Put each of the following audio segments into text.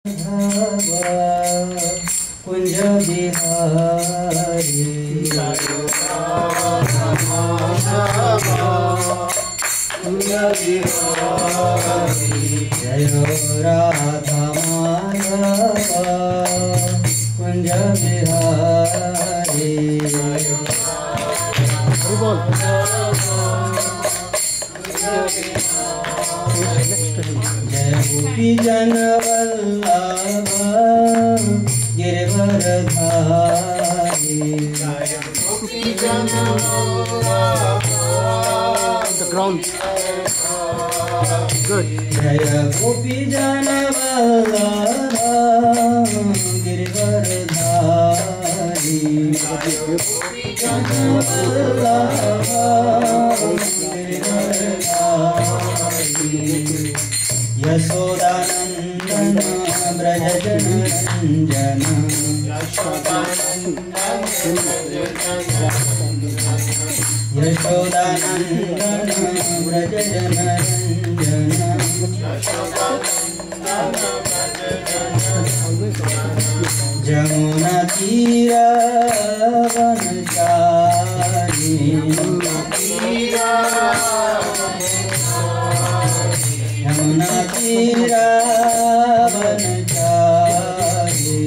कुंज बिहारी कुंज बिहारी जय राधा माधव कुंज बिहारी जय गोपी जन Vallabh Girvardhari the ground. Good. जय गोपी जन वल्लभ गिरवरधारी जन वल्लभ गिरवरधारी यशोदानंदन ब्रज जनरंजन यशोदानंदन ब्रज जनरंजन जमुना तीर वनचारी यमुना तीर वनचारी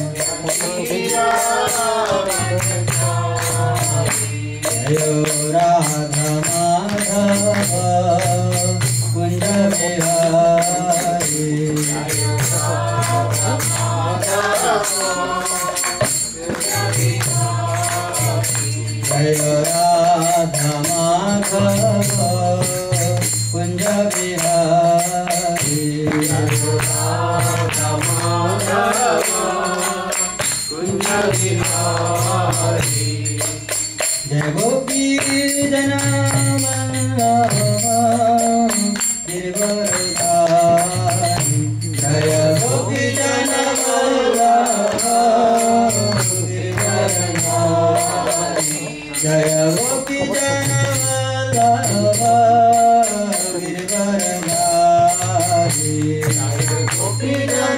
जय राधा माधव कुंज बिहारी जय राधा माधव कुंज बिहारी जय गोपी जन गिरवरधारी जय गोपी जन गिरवरधारी जय गोपी जन गिरवरधारी गोपी जन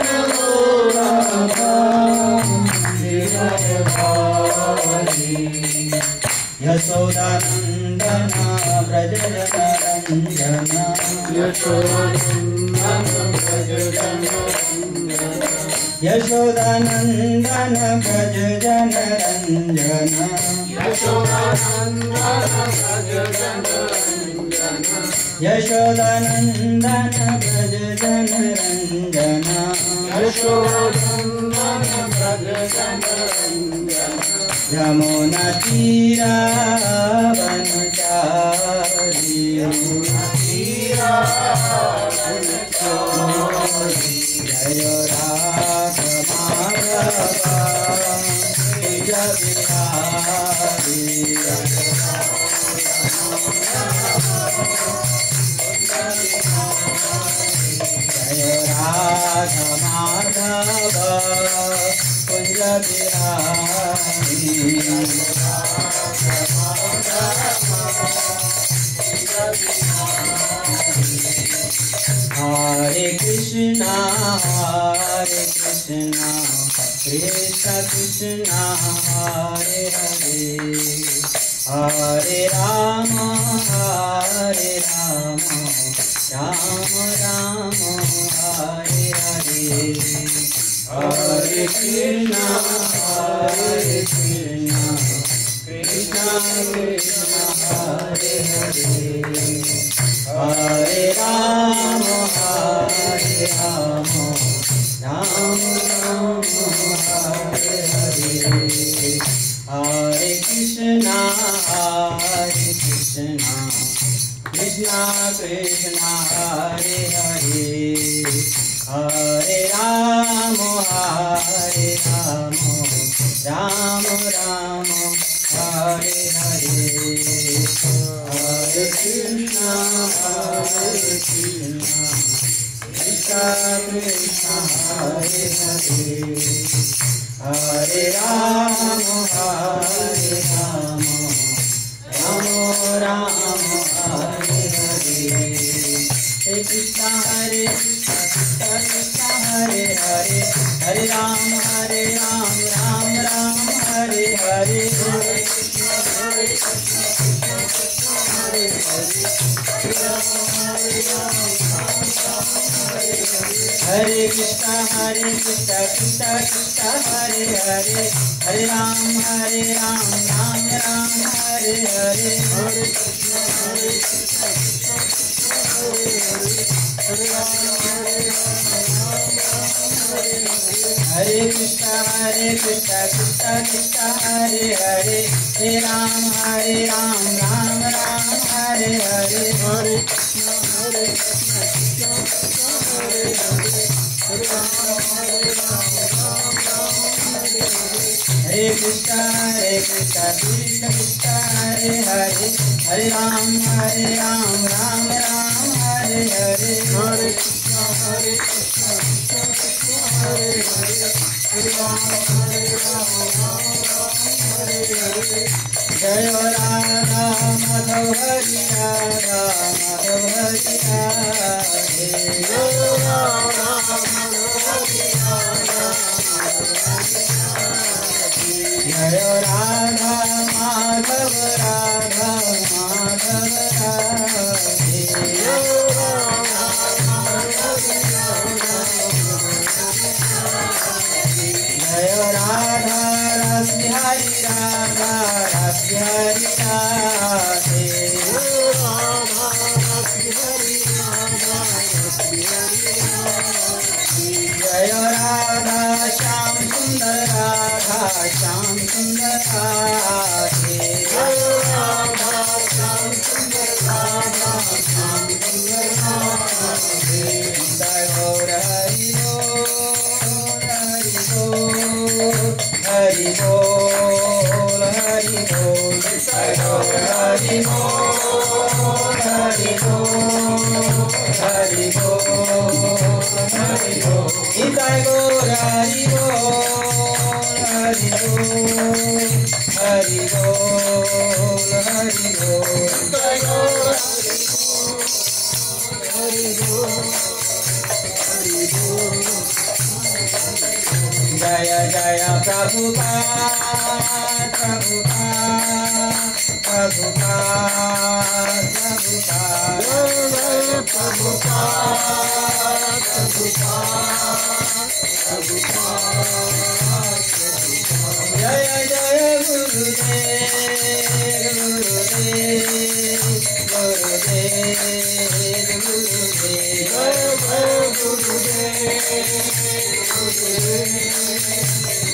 यशोदानंदन ब्रज जनरंजन यशोदानंदन ब्रज जनरंजन यशोदानंदन ब्रज जनरंजन यमुना तीरा वनचारी जय राधा माधव कुंज बिहारी जय राधा माधव कुंज बिहारी हरे Krishna Krishna Krishna Hare Hare Hare Ram Ram Ram Hare Hare Hare Krishna Krishna Krishna Hare Hare Hare Ram Ram Ram Hare Hare Hare Krishna Krishna Krishna Hare Hare Hare Ram Ram Ram Hare Hare Hare Krishna Krishna Krishna Hare Hare Hare Ram Ram Ram Hare Hare Krishna Hare Krishna Krishna Krishna Hare Hare Hare Ram Ram Ram Hare Hare Hare Krishna Hare Krishna Krishna Krishna Hare Hare Hare Ram Ram Hare Hare Hare Krishna Krishna Krishna Krishna Hare Hare Hare Ram Ram Hare Hare Hare Krishna Krishna Hare Krishna Krishna Krishna Hare Hare Hare Ram Ram Hare Hare Hare Krishna Krishna Hare Hare Hare Ram Hare Hare Jai Radha Madhav Hari Radha Madhav Hari Radhe Jai Radha Madhav Hari Radha Jai Radha Madhav Radha Madhav Radhe Jai Radha Madhav Radha Jai Radha Ras Bihari Radha Ras Bihari Radhe Jai Radha Ras Bihari Radha Ras Bihari Radhe Jai Radha Shyam Sundar Radha Shyam Sundar Radhe Jai Radha Shyam Sundar Radha Shyam Sundar Radhe Jai Gaur Hari Bol Hari Bol Hari Bol Jai Gaur Hari Bol Hari Bol Hari Bol Hari Bol Jai Gaur Hari Bol Hari Bol Hari Bol Hari Bol Jai Gaur Hari Bol Hari Bol Jaya Jaya Prabhupada Prabhupada Prabhupada Prabhupada Prabhupada Prabhupada Jaya Jaya Gurudev Gurudev Gurudev Gurudev Jaya Gurudev Gurudev